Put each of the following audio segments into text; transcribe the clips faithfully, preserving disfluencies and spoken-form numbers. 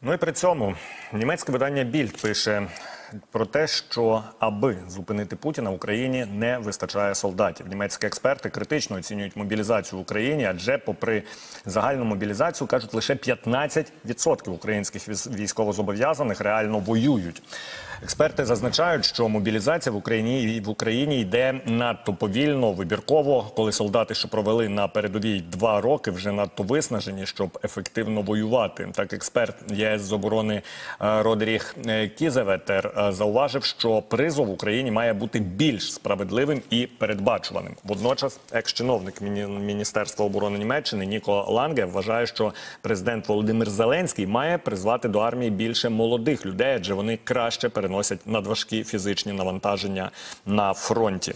Ну і при цьому німецьке видання «Більд» пише про те, що аби зупинити Путіна, Україні не вистачає солдатів. Німецькі експерти критично оцінюють мобілізацію в Україні, адже попри загальну мобілізацію, кажуть, лише п'ятнадцять відсотків українських військовозобов'язаних реально воюють. Експерти зазначають, що мобілізація в Україні, в Україні йде надто повільно, вибірково, коли солдати, що провели на передовій два роки, вже надто виснажені, щоб ефективно воювати. Так, експерт ЄС з оборони Родеріх Кізеветер зауважив, що призов в Україні має бути більш справедливим і передбачуваним. Водночас, екс-чиновник Міністерства оборони Німеччини Ніко Ланге вважає, що президент Володимир Зеленський має призвати до армії більше молодих людей, адже вони краще переносять надважкі фізичні навантаження на фронті.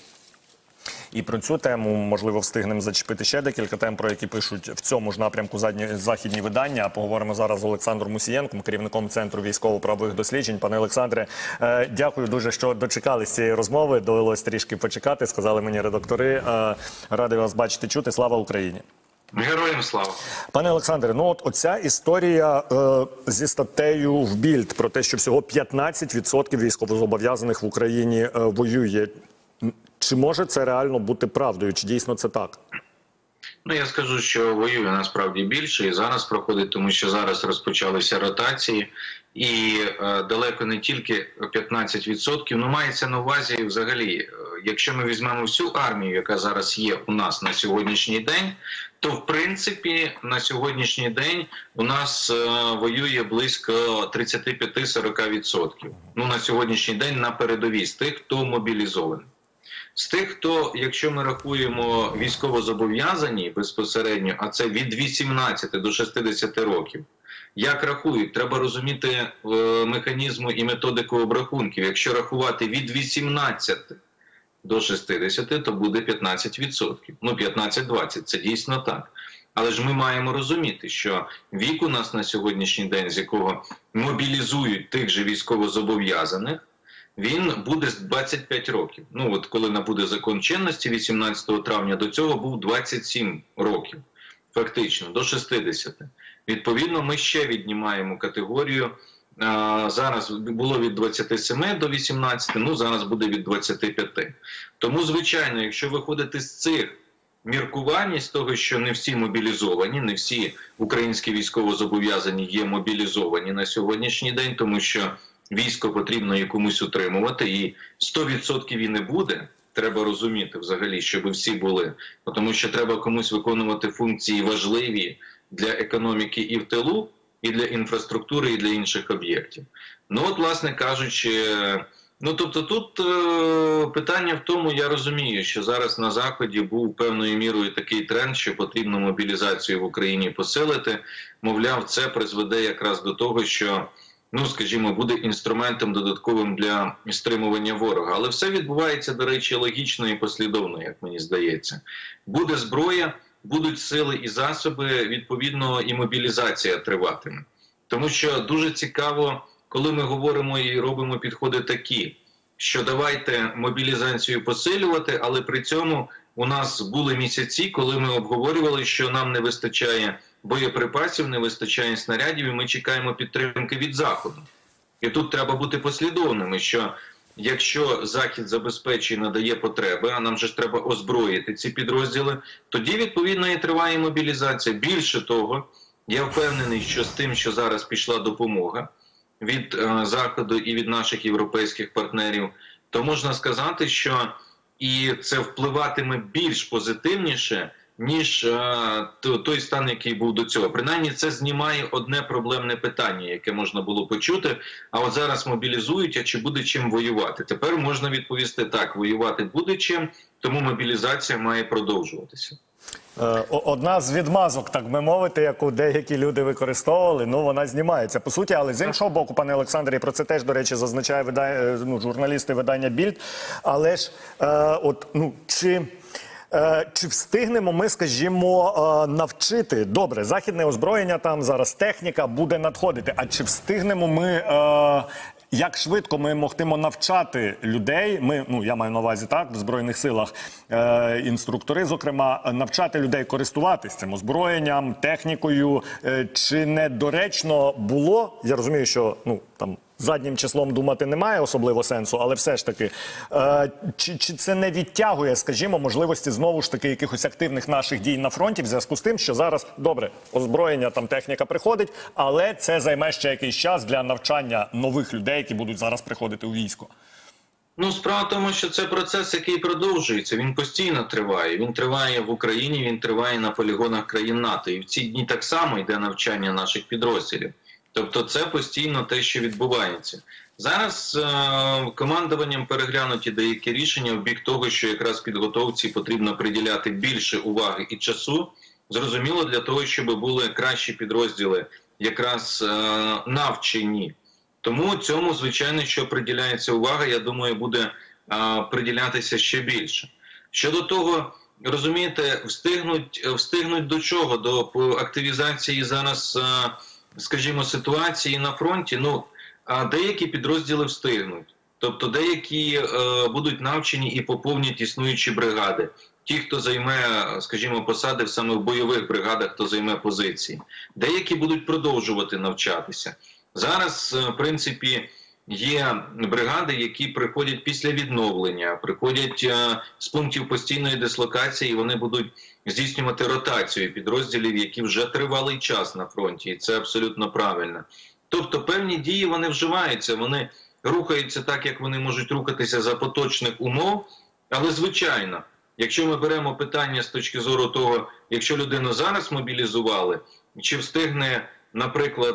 І про цю тему, можливо, встигнемо зачепити ще декілька тем, про які пишуть в цьому ж напрямку західні видання. А поговоримо зараз з Олександром Мусієнком, керівником Центру військово-правових досліджень. Пане Олександре, дякую дуже, що дочекались цієї розмови. Довелось трішки почекати, сказали мені редактори. Радий вас бачити, чути. Слава Україні! Героям слава. Пане Олександре, ну от оця історія е, зі статтею в «Більд» про те, що всього п'ятнадцять відсотків військовозобов'язаних в Україні е, воює. Чи може це реально бути правдою? Чи дійсно це так? Ну, я скажу, що воює насправді більше і зараз проходить, тому що зараз розпочалися ротації. І е, далеко не тільки п'ятнадцять відсотків, ну мається на увазі взагалі, е, якщо ми візьмемо всю армію, яка зараз є у нас на сьогоднішній день, то в принципі на сьогоднішній день у нас е, воює близько тридцять п'ять - сорок відсотків. Ну на сьогоднішній день на передовій з тих, хто мобілізований. З тих, хто, якщо ми рахуємо військовозобов'язані безпосередньо, а це від вісімнадцяти до шістдесяти років, як рахують, треба розуміти е, механізму і методику обрахунків. Якщо рахувати від вісімнадцяти до шістдесяти, то буде п'ятнадцять відсотків. Ну, п'ятнадцять - двадцять, це дійсно так. Але ж ми маємо розуміти, що вік у нас на сьогоднішній день, з якого мобілізують тих же військовозобов'язаних, він буде з двадцять п'ять років. Ну, от коли набуде закон чинності вісімнадцятого травня, до цього був двадцять сім років. Фактично, до шістдесяти. Відповідно, ми ще віднімаємо категорію. А, зараз було від двадцяти семи до вісімнадцяти, ну зараз буде від двадцяти п'яти. Тому, звичайно, якщо виходити з цих міркувань, з того, що не всі мобілізовані, не всі українські військовозобов'язані є мобілізовані на сьогоднішній день, тому що військо потрібно і комусь утримувати, і сто відсотків і не буде. Треба розуміти взагалі, щоб всі були. Тому що треба комусь виконувати функції важливі для економіки і в тилу, і для інфраструктури, і для інших об'єктів. Ну от, власне кажучи, ну тобто тут е питання в тому, я розумію, що зараз на Заході був певною мірою такий тренд, що потрібно мобілізацію в Україні посилити. Мовляв, це призведе якраз до того, що, ну, скажімо, буде інструментом додатковим для стримування ворога. Але все відбувається, до речі, логічно і послідовно, як мені здається. Буде зброя, будуть сили і засоби, відповідно, і мобілізація триватиме. Тому що дуже цікаво, коли ми говоримо і робимо підходи такі, що давайте мобілізацію посилювати, але при цьому у нас були місяці, коли ми обговорювали, що нам не вистачає боєприпасів, не вистачає снарядів, і ми чекаємо підтримки від Заходу. І тут треба бути послідовними, що якщо Захід забезпечує, надає потреби, а нам же ж треба озброїти ці підрозділи, тоді, відповідно, і триває мобілізація. Більше того, я впевнений, що з тим, що зараз пішла допомога від е, Заходу і від наших європейських партнерів, то можна сказати, що і це впливатиме більш позитивніше, ніж а, той стан, який був до цього. Принаймні, це знімає одне проблемне питання, яке можна було почути. А от зараз мобілізують, а чи буде чим воювати? Тепер можна відповісти так, воювати буде чим, тому мобілізація має продовжуватися. Одна з відмазок, так би мовити, яку деякі люди використовували, ну вона знімається по суті, але з іншого боку, пане Олександре, про це теж, до речі, зазначає видання, ну, журналісти видання «Більд», але ж е, от, ну, чи... Чи встигнемо ми, скажімо, навчити, добре, західне озброєння, там зараз техніка буде надходити, а чи встигнемо ми Як швидко ми могтимо навчати людей, ми, ну, я маю на увазі, так, в Збройних силах, е, інструктори, зокрема, навчати людей користуватись цим озброєнням, технікою, е, чи недоречно було, я розумію, що, ну, там, заднім числом думати немає особливо сенсу, але все ж таки, е, чи, чи це не відтягує, скажімо, можливості знову ж таки якихось активних наших дій на фронті в зв'язку з тим, що зараз, добре, озброєння, там техніка приходить, але це займе ще якийсь час для навчання нових людей, які будуть зараз приходити у військо? Ну, справа в тому, що це процес, який продовжується, він постійно триває. Він триває в Україні, він триває на полігонах країн НАТО. І в ці дні так само йде навчання наших підрозділів. Тобто це постійно те, що відбувається. Зараз е командуванням переглянуті деякі рішення в бік того, що якраз підготовці потрібно приділяти більше уваги і часу. Зрозуміло, для того, щоб були кращі підрозділи якраз е навчені. Тому цьому, звичайно, що приділяється увага, я думаю, буде а, приділятися ще більше. Щодо того, розумієте, встигнуть, встигнуть до чого? До активізації зараз, а, скажімо, ситуації на фронті. Ну, а деякі підрозділи встигнуть. Тобто деякі а, будуть навчені і поповнять існуючі бригади. Ті, хто займе, скажімо, посади саме в бойових бригадах, хто займе позиції. Деякі будуть продовжувати навчатися. Зараз, в принципі, є бригади, які приходять після відновлення, приходять з пунктів постійної дислокації, і вони будуть здійснювати ротацію підрозділів, які вже тривалий час на фронті, і це абсолютно правильно. Тобто певні дії вони вживаються, вони рухаються так, як вони можуть рухатися за поточних умов, але звичайно, якщо ми беремо питання з точки зору того, якщо людину зараз мобілізували, чи встигне, наприклад,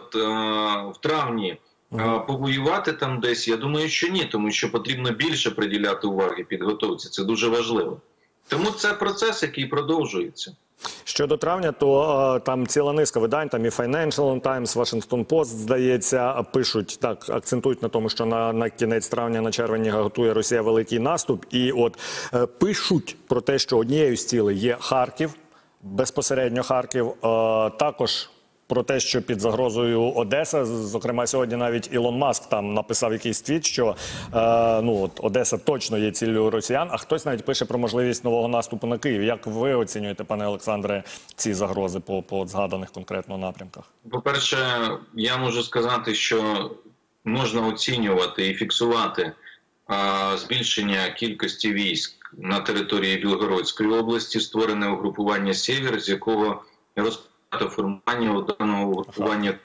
в травні повоювати там десь, я думаю, що ні, тому що потрібно більше приділяти уваги підготовці, це дуже важливо. Тому це процес, який продовжується. Щодо травня, то там ціла низка видань, там і Financial Times, Washington Post, здається, пишуть, так, акцентують на тому, що на, на кінець травня, на червні готує Росія великий наступ, і от е, пишуть про те, що однією з цілей є Харків, безпосередньо Харків, е, також про те, що під загрозою Одеса, зокрема сьогодні навіть Ілон Маск там написав якийсь твіт, що е, ну, от Одеса точно є ціллю росіян, а хтось навіть пише про можливість нового наступу на Київ. Як ви оцінюєте, пане Олександре, ці загрози по, по згаданих конкретно напрямках? По-перше, я можу сказати, що можна оцінювати і фіксувати е, збільшення кількості військ на території Білгородської області, створене угрупування «Сєвєр», з якого розпочалося формування даного угрупування.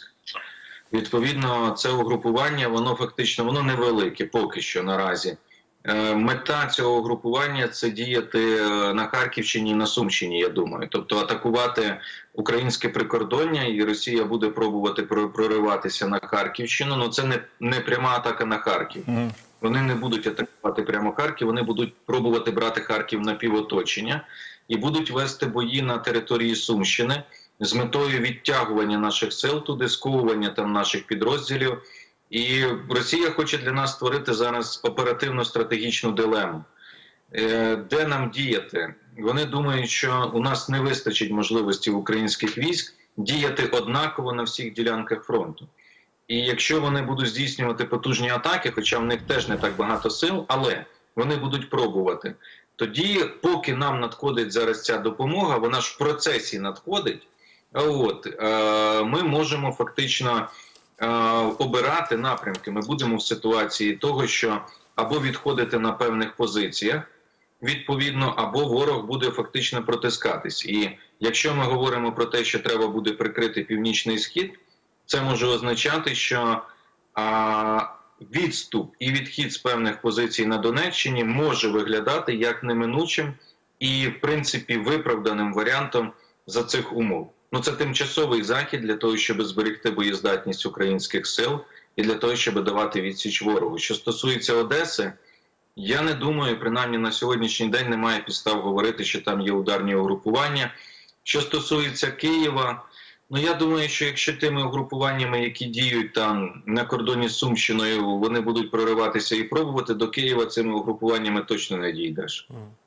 Відповідно, це угрупування, воно фактично воно невелике поки що наразі. Мета цього угрупування – це діяти на Харківщині і на Сумщині, я думаю. Тобто атакувати українське прикордоння, і Росія буде пробувати прориватися на Харківщину. Але це не, не пряма атака на Харків. Mm. Вони не будуть атакувати прямо Харків, вони будуть пробувати брати Харків на півоточення і будуть вести бої на території Сумщини з метою відтягування наших сил туди, сковування там наших підрозділів. І Росія хоче для нас створити зараз оперативно-стратегічну дилему. Де нам діяти? Вони думають, що у нас не вистачить можливості українських військ діяти однаково на всіх ділянках фронту. І якщо вони будуть здійснювати потужні атаки, хоча в них теж не так багато сил, але вони будуть пробувати, тоді, поки нам надходить зараз ця допомога, вона ж в процесі надходить, от, ми можемо фактично обирати напрямки. Ми будемо в ситуації того, що або відходити на певних позиціях, відповідно, або ворог буде фактично протискатись. І якщо ми говоримо про те, що треба буде прикрити північний схід, це може означати, що а, відступ і відхід з певних позицій на Донеччині може виглядати як неминучим і, в принципі, виправданим варіантом за цих умов. Ну, це тимчасовий захід для того, щоб зберегти боєздатність українських сил і для того, щоб давати відсіч ворогу. Що стосується Одеси, я не думаю, принаймні на сьогоднішній день немає підстав говорити, що там є ударні угрупування. Що стосується Києва, ну я думаю, що якщо тими угрупуваннями, які діють там на кордоні з Сумщиною, вони будуть прориватися і пробувати, до Києва цими угрупуваннями точно не дійдеш.